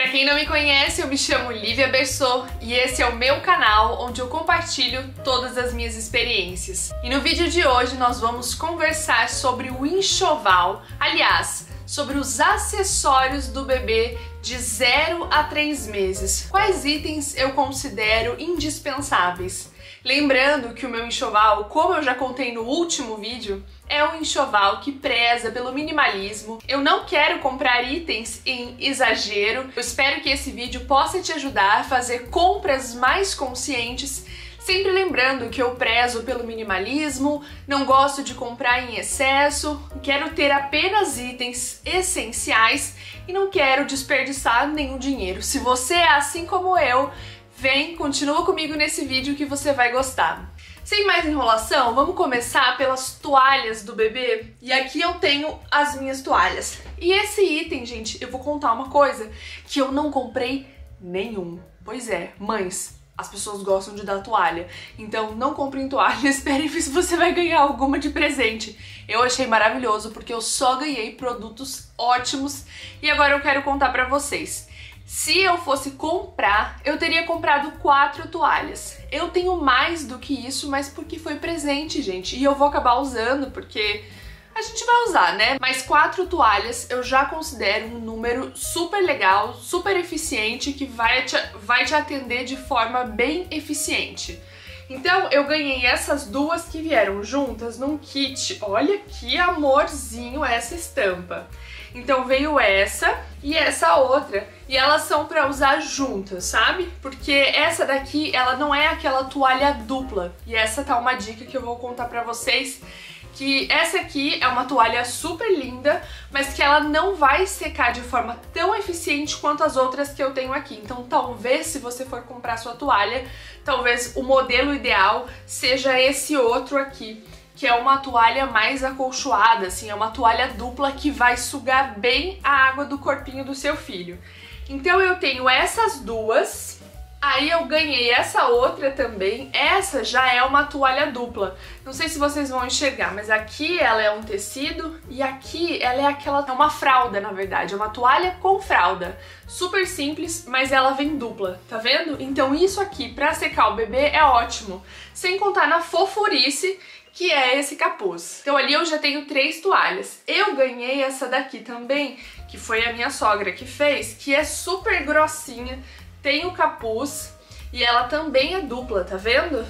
Pra quem não me conhece, eu me chamo Lívia Bersot e esse é o meu canal onde eu compartilho todas as minhas experiências. E no vídeo de hoje nós vamos conversar sobre o enxoval, aliás, sobre os acessórios do bebê de 0 a 3 meses. Quais itens eu considero indispensáveis? Lembrando que o meu enxoval, como eu já contei no último vídeo, é um enxoval que preza pelo minimalismo. Eu não quero comprar itens em exagero. Eu espero que esse vídeo possa te ajudar a fazer compras mais conscientes, sempre lembrando que eu prezo pelo minimalismo, não gosto de comprar em excesso, quero ter apenas itens essenciais e não quero desperdiçar nenhum dinheiro. Se você é assim como eu, vem, continua comigo nesse vídeo que você vai gostar. Sem mais enrolação, vamos começar pelas toalhas do bebê. E aqui eu tenho as minhas toalhas. E esse item, gente, eu vou contar uma coisa que eu não comprei nenhum. Pois é, mães, as pessoas gostam de dar toalha. Então não comprem toalha, esperem se você vai ganhar alguma de presente. Eu achei maravilhoso porque eu só ganhei produtos ótimos e agora eu quero contar pra vocês. Se eu fosse comprar, eu teria comprado 4 toalhas. Eu tenho mais do que isso, mas porque foi presente, gente. E eu vou acabar usando, porque a gente vai usar, né? Mas 4 toalhas eu já considero um número super legal, super eficiente, que vai te atender de forma bem eficiente. Então eu ganhei essas duas que vieram juntas num kit. Olha que amorzinho essa estampa. Então veio essa e essa outra, e elas são pra usar juntas, sabe? Porque essa daqui, ela não é aquela toalha dupla. E essa tá uma dica que eu vou contar pra vocês, que essa aqui é uma toalha super linda, mas que ela não vai secar de forma tão eficiente quanto as outras que eu tenho aqui. Então talvez, se você for comprar sua toalha, talvez o modelo ideal seja esse outro aqui, que é uma toalha mais acolchoada, assim, é uma toalha dupla que vai sugar bem a água do corpinho do seu filho. Então eu tenho essas duas, aí eu ganhei essa outra também, essa já é uma toalha dupla. Não sei se vocês vão enxergar, mas aqui ela é um tecido e aqui ela é uma fralda, na verdade, é uma toalha com fralda. Super simples, mas ela vem dupla, tá vendo? Então isso aqui pra secar o bebê é ótimo, sem contar na fofurice que é esse capuz. Então ali eu já tenho 3 toalhas. Eu ganhei essa daqui também, que foi a minha sogra que fez, que é super grossinha, tem o capuz e ela também é dupla, tá vendo?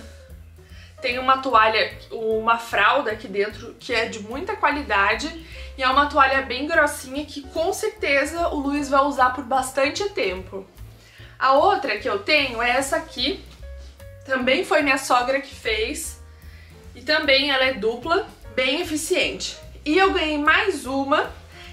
Tem uma toalha, uma fralda aqui dentro que é de muita qualidade e é uma toalha bem grossinha que com certeza o Luiz vai usar por bastante tempo. A outra que eu tenho é essa aqui, também foi minha sogra que fez. E também ela é dupla, bem eficiente. E eu ganhei mais uma,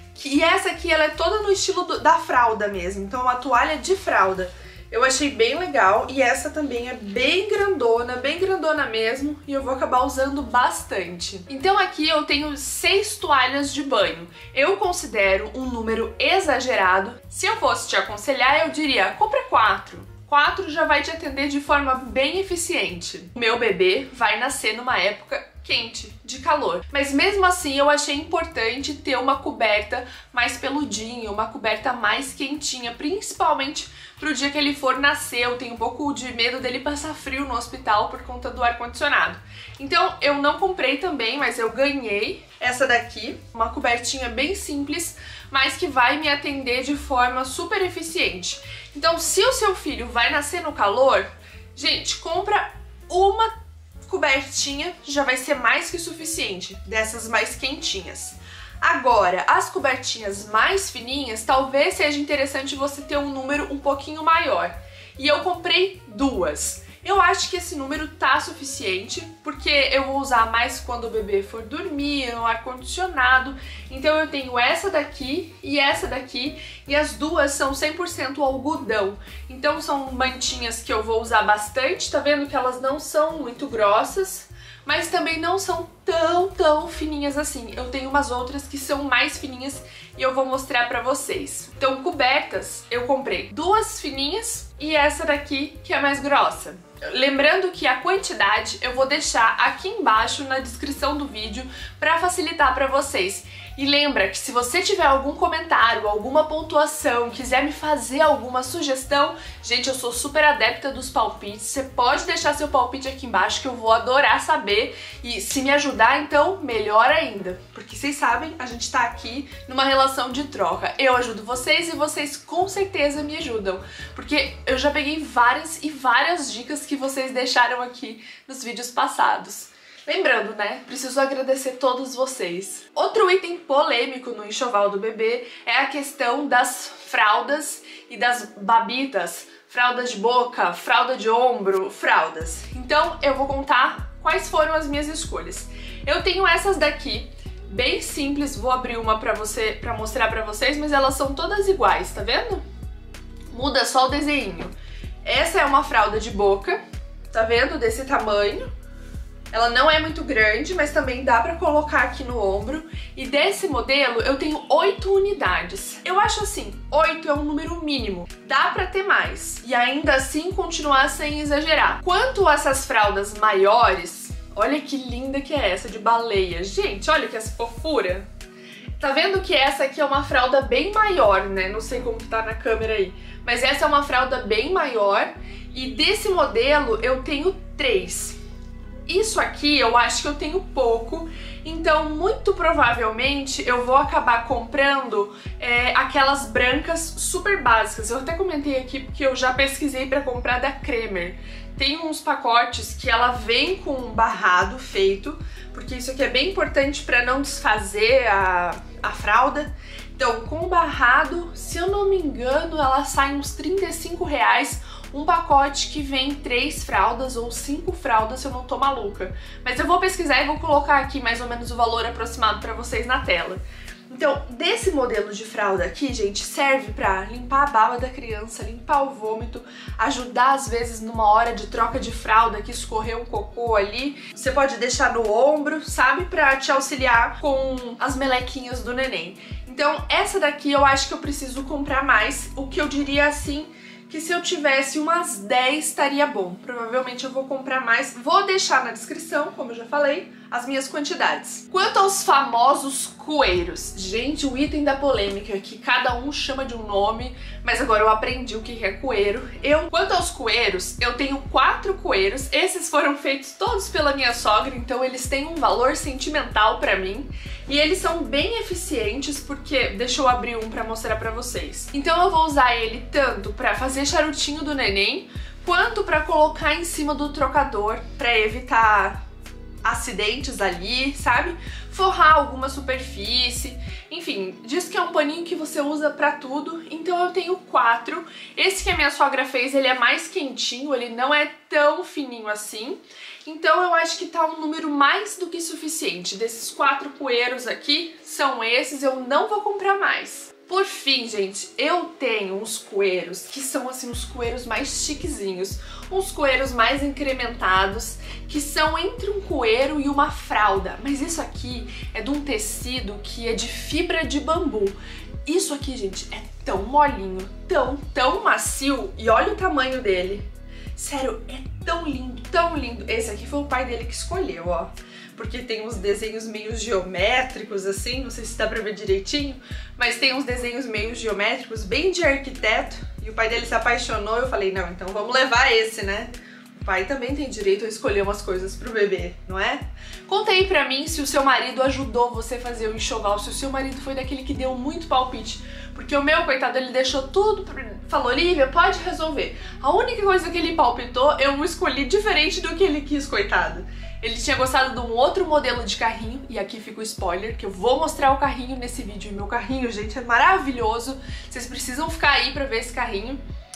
e essa aqui ela é toda no estilo da fralda mesmo, então uma toalha de fralda. Eu achei bem legal e essa também é bem grandona mesmo, e eu vou acabar usando bastante. Então aqui eu tenho 6 toalhas de banho. Eu considero um número exagerado. Se eu fosse te aconselhar, eu diria, compra 4. 4 já vai te atender de forma bem eficiente. O meu bebê vai nascer numa época quente, de calor. Mas mesmo assim eu achei importante ter uma coberta mais peludinha, uma coberta mais quentinha, principalmente pro dia que ele for nascer. Eu tenho um pouco de medo dele passar frio no hospital por conta do ar-condicionado. Então eu não comprei também, mas eu ganhei essa daqui, uma cobertinha bem simples, mas que vai me atender de forma super eficiente. Então, se o seu filho vai nascer no calor, gente, compra uma cobertinha, já vai ser mais que suficiente, dessas mais quentinhas. Agora, as cobertinhas mais fininhas, talvez seja interessante você ter um número um pouquinho maior. E eu comprei 2. Eu acho que esse número tá suficiente, porque eu vou usar mais quando o bebê for dormir, no ar-condicionado. Então eu tenho essa daqui, e as duas são 100% algodão. Então são mantinhas que eu vou usar bastante, tá vendo que elas não são muito grossas, mas também não são tão fininhas assim. Eu tenho umas outras que são mais fininhas e eu vou mostrar pra vocês. Então, cobertas, eu comprei 2 fininhas e essa daqui que é mais grossa. Lembrando que a quantidade eu vou deixar aqui embaixo na descrição do vídeo para facilitar para vocês. E lembra que se você tiver algum comentário, alguma pontuação, quiser me fazer alguma sugestão, gente, eu sou super adepta dos palpites, você pode deixar seu palpite aqui embaixo que eu vou adorar saber e se me ajudar, então, melhor ainda. Porque vocês sabem, a gente tá aqui numa relação de troca. Eu ajudo vocês e vocês com certeza me ajudam, porque eu já peguei várias e várias dicas que vocês deixaram aqui nos vídeos passados. Lembrando, né? Preciso agradecer todos vocês. Outro item polêmico no enxoval do bebê é a questão das fraldas e das babitas. Fraldas de boca, fralda de ombro, fraldas. Então eu vou contar quais foram as minhas escolhas. Eu tenho essas daqui, bem simples, vou abrir uma pra mostrar pra vocês, mas elas são todas iguais, tá vendo? Muda só o desenho. Essa é uma fralda de boca, tá vendo? Desse tamanho. Ela não é muito grande, mas também dá pra colocar aqui no ombro. E desse modelo eu tenho 8 unidades. Eu acho assim, 8 é um número mínimo. Dá pra ter mais. E ainda assim continuar sem exagerar. Quanto a essas fraldas maiores, olha que linda que é essa, de baleia. Gente, olha que essa fofura. Tá vendo que essa aqui é uma fralda bem maior, né? Não sei como que tá na câmera aí. Mas essa é uma fralda bem maior. E desse modelo eu tenho 3. Isso aqui eu acho que eu tenho pouco, então muito provavelmente eu vou acabar comprando aquelas brancas super básicas. Eu até comentei aqui porque eu já pesquisei para comprar da Cremer. Tem uns pacotes que ela vem com um barrado feito, porque isso aqui é bem importante para não desfazer a fralda. Então, com o barrado, se eu não me engano, ela sai uns R$35. Um pacote que vem 3 fraldas ou 5 fraldas, se eu não tô maluca. Mas eu vou pesquisar e vou colocar aqui mais ou menos o valor aproximado pra vocês na tela. Então, desse modelo de fralda aqui, gente, serve pra limpar a baba da criança, limpar o vômito, ajudar às vezes numa hora de troca de fralda que escorreu um cocô ali. Você pode deixar no ombro, sabe? Pra te auxiliar com as melequinhas do neném. Então, essa daqui eu acho que eu preciso comprar mais, o que eu diria assim, que se eu tivesse umas 10 estaria bom. Provavelmente eu vou comprar mais. Vou deixar na descrição, como eu já falei, as minhas quantidades. Quanto aos famosos coeiros, gente, o item da polêmica que cada um chama de um nome, mas agora eu aprendi o que é coeiro. Quanto aos coeiros, eu tenho 4 coeiros. Esses foram feitos todos pela minha sogra, então eles têm um valor sentimental pra mim. E eles são bem eficientes porque... Deixa eu abrir um pra mostrar pra vocês. Então eu vou usar ele tanto pra fazer charutinho do neném, quanto pra colocar em cima do trocador pra evitar acidentes ali, sabe? Forrar alguma superfície, enfim, diz que é um paninho que você usa pra tudo, então eu tenho 4. Esse que a minha sogra fez, ele é mais quentinho, ele não é tão fininho assim, então eu acho que tá um número mais do que suficiente. Desses 4 coeiros aqui, são esses, eu não vou comprar mais. Por fim, gente, eu tenho uns coeiros que são assim os coeiros mais chiquezinhos, uns coeiros mais incrementados, que são entre um coeiro e uma fralda. Mas isso aqui é de um tecido que é de fibra de bambu. Isso aqui, gente, é tão molinho, tão macio, e olha o tamanho dele. Sério, é tão lindo, tão lindo. Esse aqui foi o pai dele que escolheu, ó. Porque tem uns desenhos meio geométricos, assim, não sei se dá pra ver direitinho, mas tem uns desenhos meio geométricos, bem de arquiteto, e o pai dele se apaixonou, eu falei, não, então vamos levar esse, né? O pai também tem direito a escolher umas coisas pro bebê, não é? Conta aí pra mim se o seu marido ajudou você a fazer o enxoval, se o seu marido foi daquele que deu muito palpite, porque o meu, coitado, ele deixou tudo, falou, Lívia, pode resolver. A única coisa que ele palpitou, eu escolhi diferente do que ele quis, coitado. Ele tinha gostado de um outro modelo de carrinho, e aqui fica o spoiler, que eu vou mostrar o carrinho nesse vídeo. E meu carrinho, gente, é maravilhoso. Vocês precisam ficar aí pra ver esse carrinho.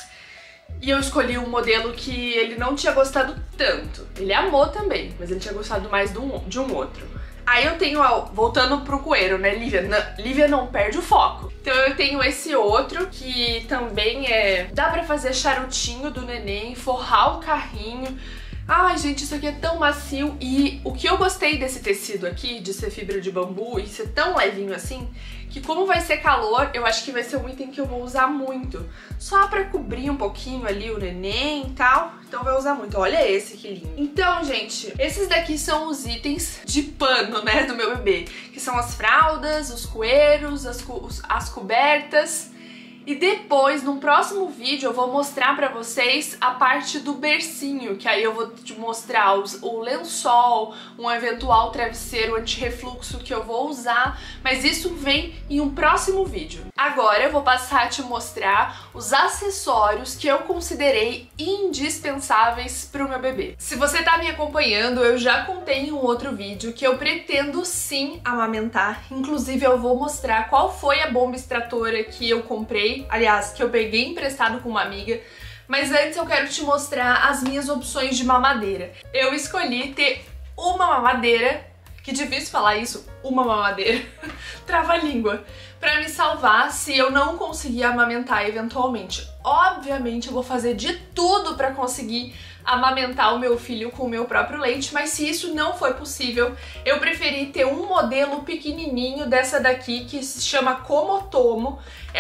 E eu escolhi um modelo que ele não tinha gostado tanto. Ele amou também, mas ele tinha gostado mais de um outro. Aí eu tenho, voltando pro coeiro, né, Lívia não perde o foco. Então eu tenho esse outro, que também dá pra fazer charutinho do neném, forrar o carrinho. Ai, gente, isso aqui é tão macio. E o que eu gostei desse tecido aqui, de ser fibra de bambu e ser tão levinho assim, que como vai ser calor, eu acho que vai ser um item que eu vou usar muito. Só pra cobrir um pouquinho ali o neném e tal. Então vai usar muito. Olha esse, que lindo. Então, gente, esses daqui são os itens de pano, né, do meu bebê. Que são as fraldas, os cueiros, as cobertas. E depois, num próximo vídeo, eu vou mostrar pra vocês a parte do bercinho, que aí eu vou te mostrar o lençol, um eventual travesseiro anti-refluxo que eu vou usar, mas isso vem em um próximo vídeo. Agora eu vou passar a te mostrar os acessórios que eu considerei indispensáveis pro meu bebê. Se você tá me acompanhando, eu já contei em um outro vídeo que eu pretendo sim amamentar, inclusive eu vou mostrar qual foi a bomba extratora que eu comprei, aliás, que eu peguei emprestado com uma amiga, mas antes eu quero te mostrar as minhas opções de mamadeira. Eu escolhi ter uma mamadeira, que difícil falar isso, uma mamadeira, trava-língua, pra me salvar se eu não conseguir amamentar eventualmente. Obviamente eu vou fazer de tudo pra conseguir amamentar o meu filho com o meu próprio leite, mas se isso não for possível, eu preferi ter um modelo pequenininho dessa daqui que se chama Comotomo.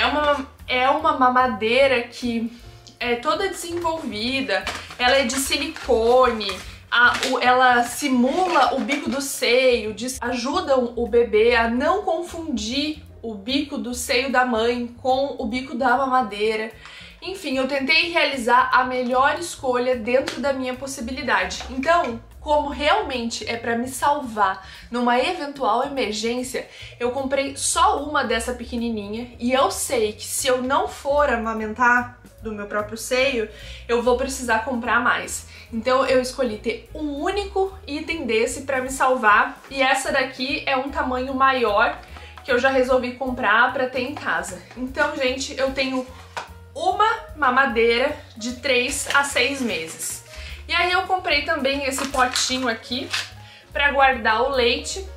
É uma mamadeira que é toda desenvolvida, ela é de silicone, ela simula o bico do seio, ajuda o bebê a não confundir o bico do seio da mãe com o bico da mamadeira. Enfim, eu tentei realizar a melhor escolha dentro da minha possibilidade. Então, como realmente é para me salvar numa eventual emergência, eu comprei só uma dessa pequenininha e eu sei que se eu não for amamentar do meu próprio seio, eu vou precisar comprar mais. Então eu escolhi ter um único item desse para me salvar e essa daqui é um tamanho maior que eu já resolvi comprar para ter em casa. Então, gente, eu tenho uma mamadeira de 3 a 6 meses. E aí eu comprei também esse potinho aqui para guardar o leite.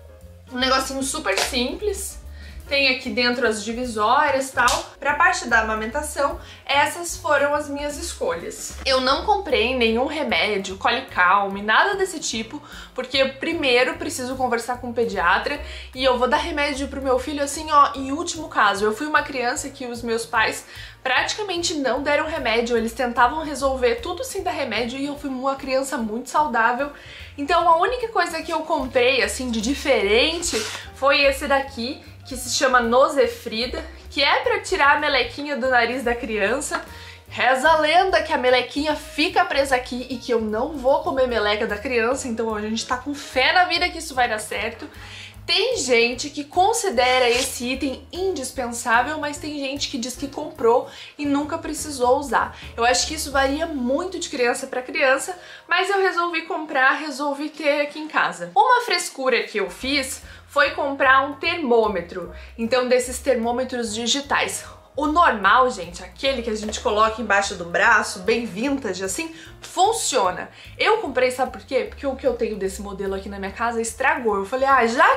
Um negocinho super simples. Tem aqui dentro as divisórias e tal. Pra parte da amamentação, essas foram as minhas escolhas. Eu não comprei nenhum remédio, Colicalme, nada desse tipo, porque eu primeiro preciso conversar com o pediatra e eu vou dar remédio pro meu filho assim, ó, em último caso. Eu fui uma criança que os meus pais praticamente não deram remédio, eles tentavam resolver tudo sem dar remédio e eu fui uma criança muito saudável. Então a única coisa que eu comprei, assim, de diferente foi esse daqui, que se chama Nosefrida, que é pra tirar a melequinha do nariz da criança. Reza a lenda que a melequinha fica presa aqui e que eu não vou comer meleca da criança, então a gente tá com fé na vida que isso vai dar certo. Tem gente que considera esse item indispensável, mas tem gente que diz que comprou e nunca precisou usar. Eu acho que isso varia muito de criança para criança, mas eu resolvi comprar, resolvi ter aqui em casa. Uma frescura que eu fiz foi comprar um termômetro, então desses termômetros digitais. O normal, gente, aquele que a gente coloca embaixo do braço, bem vintage assim, funciona. Eu comprei, sabe por quê? Porque o que eu tenho desse modelo aqui na minha casa estragou. Eu falei,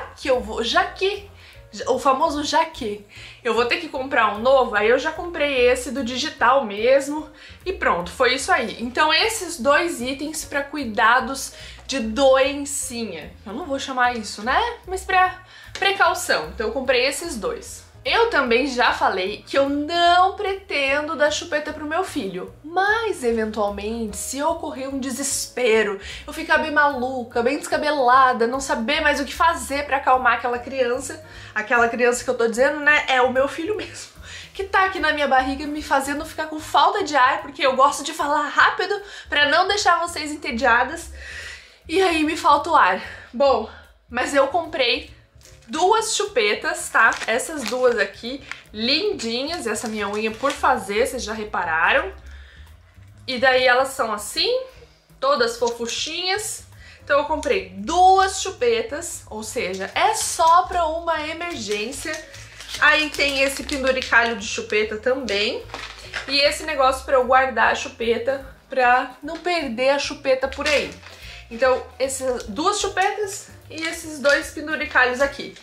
o famoso já que eu vou ter que comprar um novo, aí eu já comprei esse do digital mesmo e pronto, foi isso aí. Então esses dois itens para cuidados de doencinha, eu não vou chamar isso, né? Mas para precaução, então eu comprei esses dois. Eu também já falei que eu não pretendo dar chupeta pro meu filho, mas eventualmente, se ocorrer um desespero, eu ficar bem maluca, bem descabelada, não saber mais o que fazer pra acalmar aquela criança que eu tô dizendo, né, é o meu filho mesmo, que tá aqui na minha barriga me fazendo ficar com falta de ar, porque eu gosto de falar rápido pra não deixar vocês entediadas, e aí me falta o ar. Bom, mas eu comprei duas chupetas, tá? Essas duas aqui, lindinhas. Essa minha unha por fazer, vocês já repararam. E daí elas são assim, todas fofuchinhas. Então eu comprei duas chupetas, ou seja, é só pra uma emergência. Aí tem esse penduricalho de chupeta também. E esse negócio pra eu guardar a chupeta, pra não perder a chupeta por aí. Então, essas duas chupetas e esses dois penduricalhos aqui.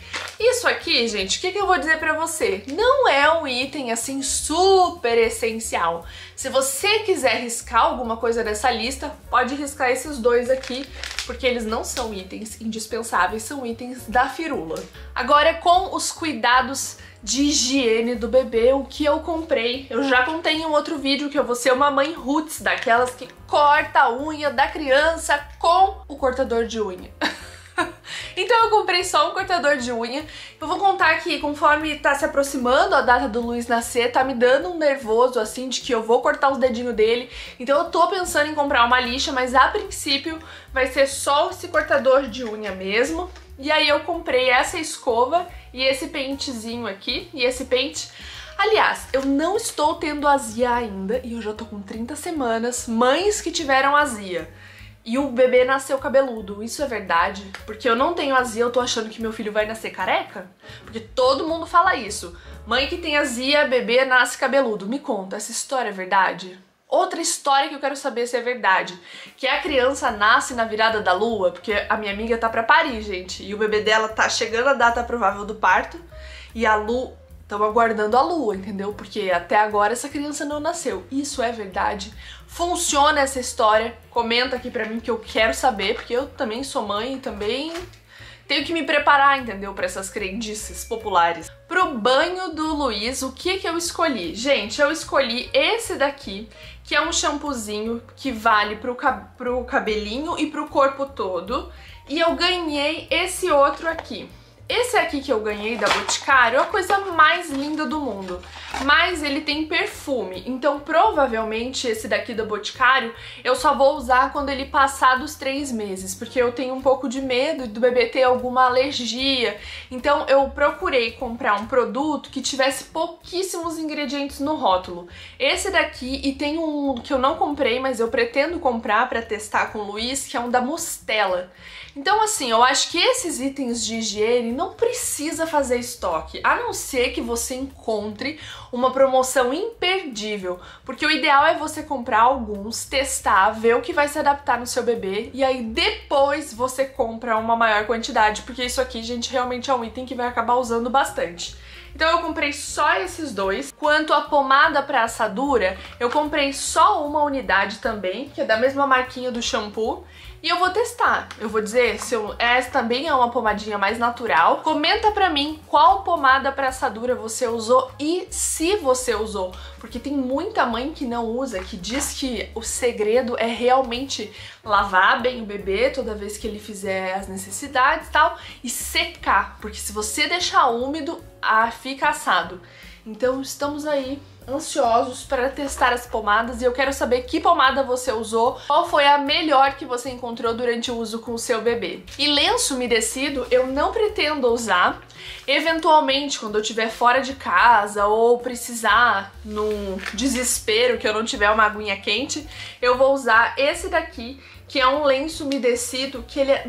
Isso aqui, gente, o que eu vou dizer pra você? Não é um item, assim, super essencial. Se você quiser riscar alguma coisa dessa lista, pode riscar esses dois aqui, porque eles não são itens indispensáveis, são itens da firula. Agora, com os cuidados de higiene do bebê, o que eu comprei, eu já contei em um outro vídeo que eu vou ser uma mãe roots, daquelas que corta a unha da criança com o cortador de unha. Então eu comprei só um cortador de unha. Eu vou contar que conforme tá se aproximando a data do Luiz nascer, tá me dando um nervoso assim de que eu vou cortar os dedinhos dele. Então eu tô pensando em comprar uma lixa, mas a princípio vai ser só esse cortador de unha mesmo. E aí eu comprei essa escova e esse pentezinho aqui, e esse pente. Aliás, eu não estou tendo azia ainda e eu já tô com 30 semanas, mães que tiveram azia. E o bebê nasceu cabeludo, isso é verdade? Porque eu não tenho azia, eu tô achando que meu filho vai nascer careca? Porque todo mundo fala isso. Mãe que tem azia, bebê nasce cabeludo. Me conta, essa história é verdade? Outra história que eu quero saber se é verdade, que a criança nasce na virada da lua, porque a minha amiga tá pra parir, gente, e o bebê dela tá chegando a data provável do parto, e a lua... Estamos aguardando a lua, entendeu? Porque até agora essa criança não nasceu. Isso é verdade? Funciona essa história? Comenta aqui pra mim que eu quero saber, porque eu também sou mãe e também tenho que me preparar, entendeu? Pra essas crendices populares. Pro banho do Luiz, o que eu escolhi? Gente, eu escolhi esse daqui, que é um shampoozinho que vale pro cabelinho e pro corpo todo. E eu ganhei esse outro aqui. Esse aqui que eu ganhei da Boticário é a coisa mais linda do mundo, mas ele tem perfume, então provavelmente esse daqui da Boticário eu só vou usar quando ele passar dos 3 meses, porque eu tenho um pouco de medo do bebê ter alguma alergia, então eu procurei comprar um produto que tivesse pouquíssimos ingredientes no rótulo. Esse daqui, e tem um que eu não comprei, mas eu pretendo comprar para testar com o Luiz, que é um da Mustela. Então assim, eu acho que esses itens de higiene não precisa fazer estoque, a não ser que você encontre uma promoção imperdível, porque o ideal é você comprar alguns, testar, ver o que vai se adaptar no seu bebê e aí depois você compra uma maior quantidade, porque isso aqui, gente, realmente é um item que vai acabar usando bastante. Então eu comprei só esses dois. Quanto à pomada para assadura, eu comprei só uma unidade também, que é da mesma marquinha do shampoo. E eu vou testar. Eu vou dizer se essa também é uma pomadinha mais natural. Comenta pra mim qual pomada para assadura você usou e se você usou. Porque tem muita mãe que não usa, que diz que o segredo é realmente lavar bem o bebê toda vez que ele fizer as necessidades e tal, e secar. Porque se você deixar úmido, fica assado. Então estamos aí ansiosos para testar as pomadas e eu quero saber que pomada você usou, qual foi a melhor que você encontrou durante o uso com o seu bebê. E lenço umedecido eu não pretendo usar, eventualmente quando eu estiver fora de casa ou precisar num desespero que eu não tiver uma aguinha quente, eu vou usar esse daqui, que é um lenço umedecido que ele é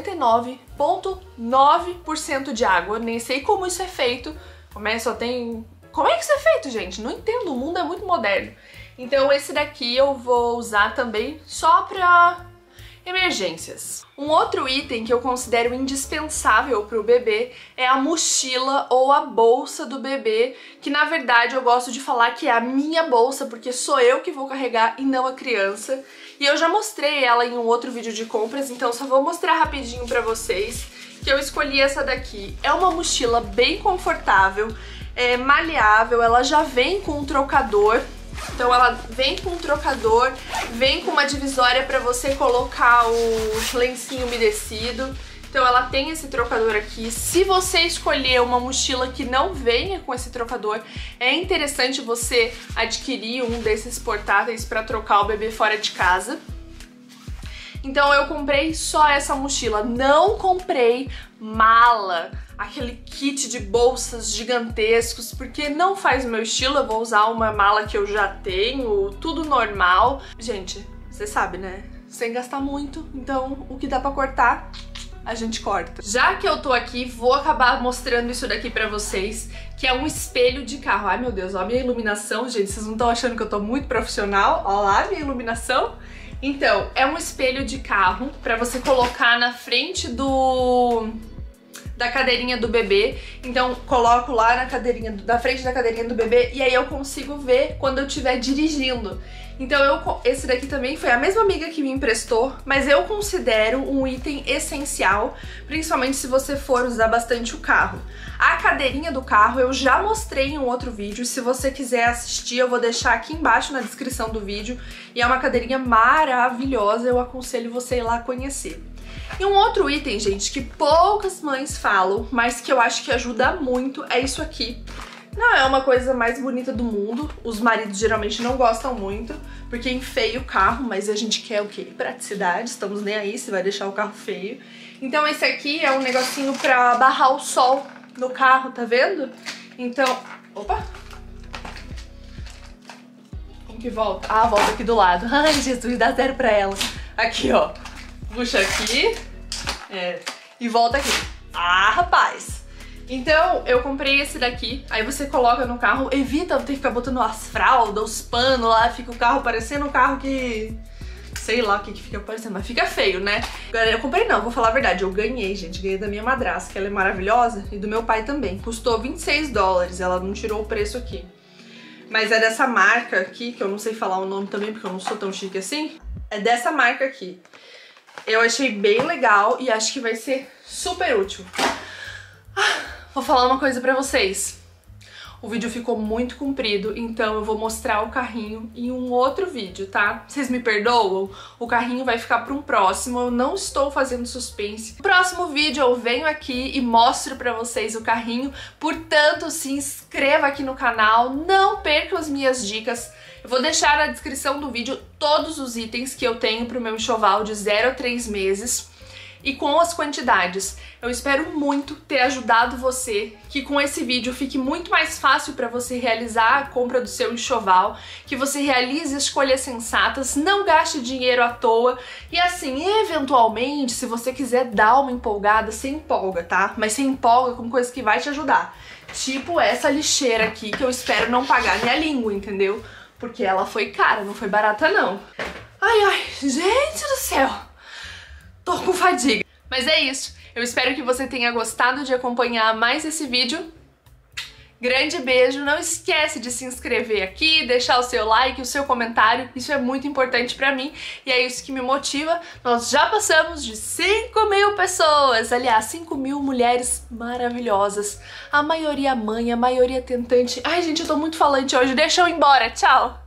99,9% de água. Eu nem sei como isso é feito, como é que isso é feito, gente? Não entendo, o mundo é muito moderno. Então esse daqui eu vou usar também só pra emergências. Um outro item que eu considero indispensável para o bebê é a mochila ou a bolsa do bebê, que na verdade eu gosto de falar que é a minha bolsa, porque sou eu que vou carregar e não a criança. E eu já mostrei ela em um outro vídeo de compras, então só vou mostrar rapidinho pra vocês que eu escolhi essa daqui. É uma mochila bem confortável, é maleável, ela já vem com um trocador. Então ela vem com um trocador, vem com uma divisória para você colocar o lencinho umedecido. Então ela tem esse trocador aqui. Se você escolher uma mochila que não venha com esse trocador, é interessante você adquirir um desses portáteis para trocar o bebê fora de casa. Então eu comprei só essa mochila, não comprei mala, aquele kit de bolsas gigantescos, porque não faz o meu estilo. Eu vou usar uma mala que eu já tenho, tudo normal. Gente, você sabe, né? Sem gastar muito, então o que dá pra cortar, a gente corta. Já que eu tô aqui, vou acabar mostrando isso daqui pra vocês, que é um espelho de carro. Ai meu Deus, ó a minha iluminação, gente, vocês não estão achando que eu tô muito profissional? Ó lá a minha iluminação. Então, é um espelho de carro pra você colocar na frente da cadeirinha do bebê. Então coloco lá na cadeirinha, na frente da cadeirinha do bebê, e aí eu consigo ver quando eu estiver dirigindo. Então esse daqui também foi a mesma amiga que me emprestou, mas eu considero um item essencial, principalmente se você for usar bastante o carro. A cadeirinha do carro eu já mostrei em um outro vídeo, se você quiser assistir eu vou deixar aqui embaixo na descrição do vídeo, e é uma cadeirinha maravilhosa, eu aconselho você ir lá conhecer. E um outro item, gente, que poucas mães falam, mas que eu acho que ajuda muito, é isso aqui. Não é uma coisa mais bonita do mundo, os maridos geralmente não gostam muito, porque enfeia o carro, mas a gente quer o quê? Praticidade, estamos nem aí se vai deixar o carro feio. Então esse aqui é um negocinho pra barrar o sol no carro, tá vendo? Então, opa! Como que volta? Ah, volta aqui do lado. Ai, Jesus, dá zero pra ela. Aqui, ó. Puxa aqui. E volta aqui. Ah, rapaz! Então, eu comprei esse daqui, aí você coloca no carro, evita ter que ficar botando as fraldas, os panos lá, fica o carro parecendo um carro que... sei lá o que fica parecendo, mas fica feio, né? Eu comprei não, vou falar a verdade, eu ganhei, gente, ganhei da minha madrasta, que ela é maravilhosa, e do meu pai também. Custou $26, ela não tirou o preço aqui. Mas é dessa marca aqui, que eu não sei falar o nome também, porque eu não sou tão chique assim. É dessa marca aqui. Eu achei bem legal e acho que vai ser super útil. Vou falar uma coisa pra vocês. O vídeo ficou muito comprido, então eu vou mostrar o carrinho em um outro vídeo, tá? Vocês me perdoam? O carrinho vai ficar para um próximo, eu não estou fazendo suspense. No próximo vídeo eu venho aqui e mostro pra vocês o carrinho, portanto se inscreva aqui no canal, não perca as minhas dicas. Eu vou deixar na descrição do vídeo todos os itens que eu tenho pro meu enxoval de 0 a 3 meses. E com as quantidades. Eu espero muito ter ajudado você, que com esse vídeo fique muito mais fácil para você realizar a compra do seu enxoval, que você realize escolhas sensatas, não gaste dinheiro à toa e assim, eventualmente, se você quiser dar uma empolgada, você empolga, tá? Mas você empolga com coisas que vai te ajudar. Tipo essa lixeira aqui, que eu espero não pagar minha língua, entendeu? Porque ela foi cara, não foi barata não. Ai, gente do céu! Tô com fadiga. Mas é isso. Eu espero que você tenha gostado de acompanhar mais esse vídeo. Grande beijo. Não esquece de se inscrever aqui, deixar o seu like, o seu comentário. Isso é muito importante pra mim e é isso que me motiva. Nós já passamos de 5.000 pessoas. Aliás, 5.000 mulheres maravilhosas. A maioria mãe, a maioria tentante. Ai, gente, eu tô muito falante hoje. Deixa eu ir embora. Tchau.